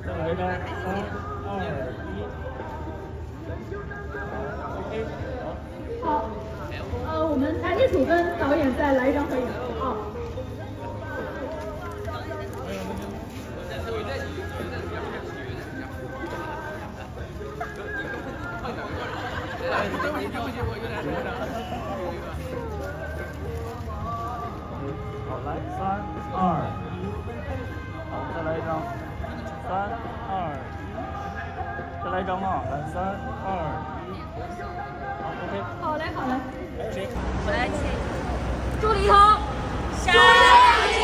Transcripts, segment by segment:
再来一张，3、2、1。OK， 好。好，我们男女组跟导演再来一张合影啊。 好，来，3、2、1，好，再来一张，3、2、1，再来一张啊，来，3、2、1，好 ，OK。 好嘞，好嘞。 还有谁？ 我来接。 祝李彤， 下期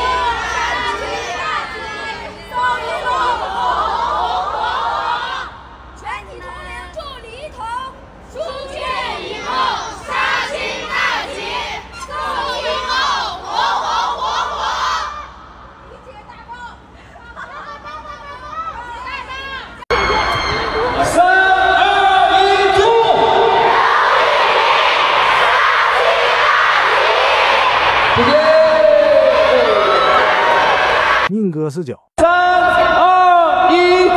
送一路红火火，全体同龄祝李彤书卷一梦，杀青大吉，送一梦火火火火，理解大梦， 3、2、1，祝！谢谢。宁哥49。3、2、1。